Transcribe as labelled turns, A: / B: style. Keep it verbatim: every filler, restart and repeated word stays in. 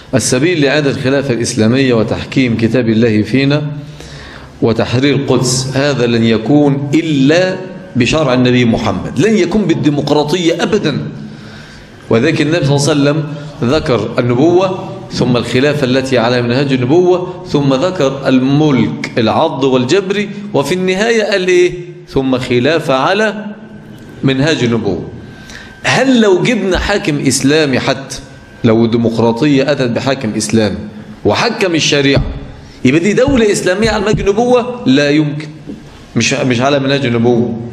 A: السبيل لإعادة الخلافة الإسلامية وتحكيم كتاب الله فينا وتحرير القدس، هذا لن يكون إلا بشرع النبي محمد، لن يكون بالديمقراطية أبدا. وذلك النبي صلى الله عليه وسلم ذكر النبوة ثم الخلافة التي على منهج النبوة، ثم ذكر الملك العض والجبر، وفي النهاية قال إيه؟ ثم خلافة على منهج النبوة. هل لو جبنا حاكم إسلامي حتى لو الديمقراطية أتت بحاكم إسلامي وحكم الشريعة يبقى دي دولة إسلامية على منهج النبوة؟ لا يمكن، مش مش على منهج النبوة.